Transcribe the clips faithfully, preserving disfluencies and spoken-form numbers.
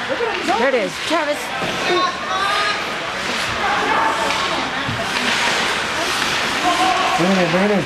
There it is. Travis. Brandon, Brandon.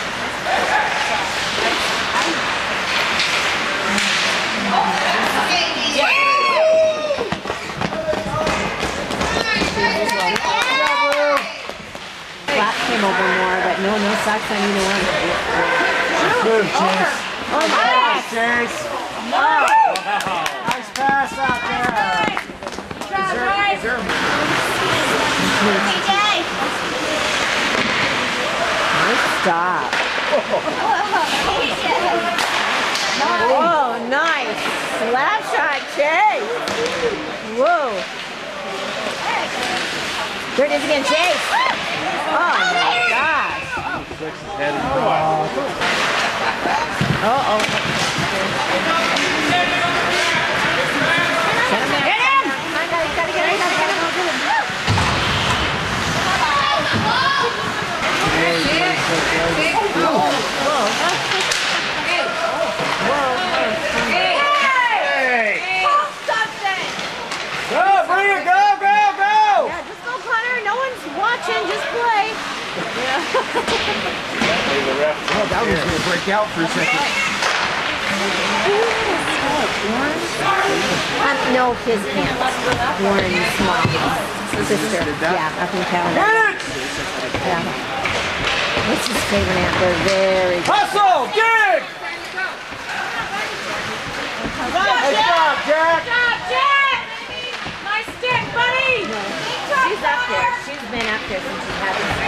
Flap came over more, but no, no socks on either one. Move, Chase. Oh my gosh. Chase. Oh. Nice pass out there. Is there, is there Nice stop. Oh, nice. Slap shot, Chase. Whoa. There it is again, Chase. Oh my gosh. Uh-oh. Get him! Get him! You gotta get him, you gotta get him. Whoa. Whoa. Hey! Go, bring it, go, go, go! Yeah, just go, Connor. No one's watching. Just play. Yeah. Oh, that was going to break out for a second. Um, no, his aunt, Warren's mom, sister. Yeah, up in Canada. Yeah. What's his favorite aunt? They're very good. Hustle! Dig! Nice job, Jack! She's up there. She's been up there since she had this.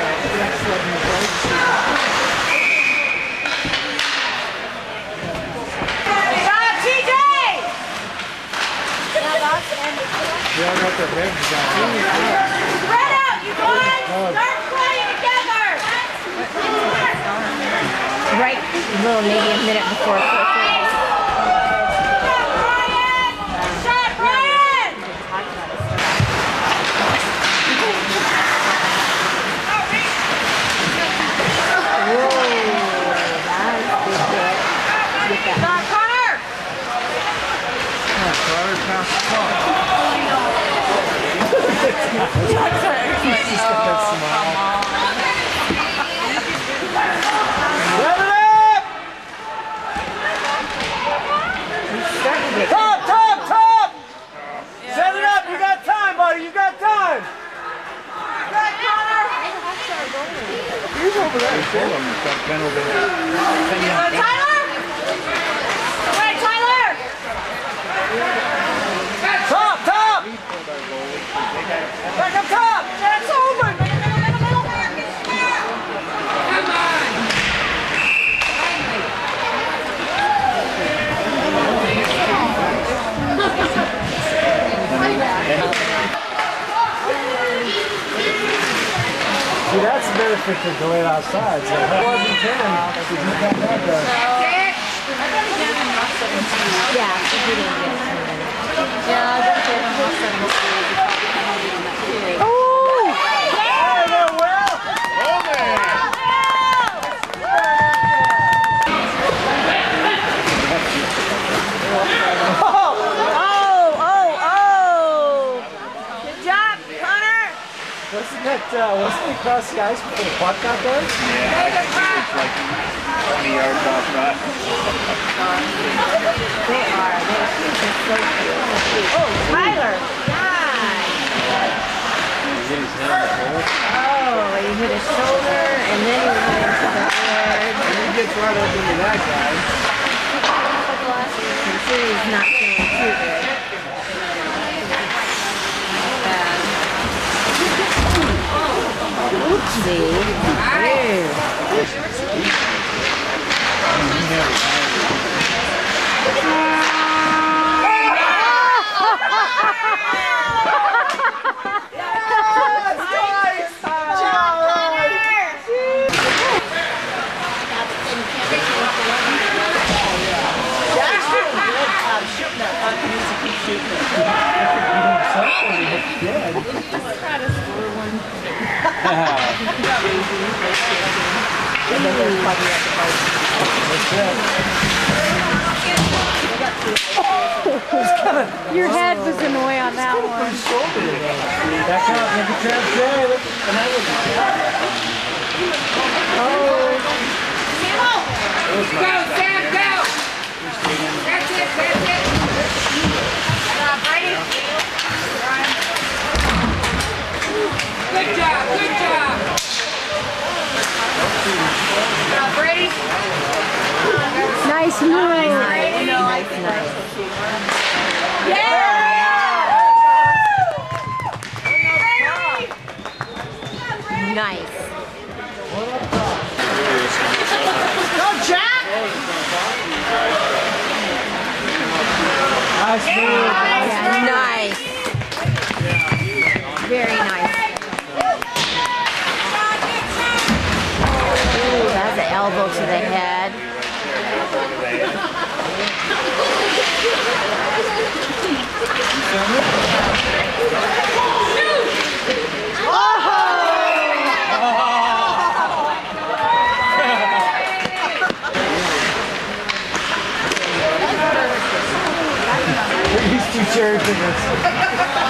They all got their heads down. Spread out, you guys! Start playing together! Right, a little maybe a minute before four thirty. Shot, Brian! Shot, Connor! Connor passed the ball. He's got that smile. Set it up! Top, top, top! Set it up! You got time, buddy! You got time! Good, Connor! He's over there. Tyler! Wait, Tyler! Top, top! Back up top! That's open! See, that's the benefit to go in outside. So if it wasn't ten, because you got that done. Yeah, she didn't get it. Yeah, I got to get almost seventeen. Oh! Hey, there, Will! Oh, man! Oh! Oh! Oh! Oh! Good job, Connor! Wasn't that, uh, wasn't it across the ice before the puck got there? Yeah, it's like twenty yards off that. They are. They're so cute. Oh, Tyler! Nice! Oh, he hit his shoulder, and then he went into the head. He gets right up into that guy. I'm sure he's not feeling too good. Oopsie. And then there's probably at the boat. That's it. Your head was annoying on that one. Back up, make a trap Jay. Look, and I was Go, Sam, go! That's it, that's it. Uh, Brady. Good job, good job. Uh, Brady. Nice move. Yeah! Nice. Go, Jack! nice move. Yeah, nice. Very nice. Ooh, that's an elbow to the head. These two cherry pickers.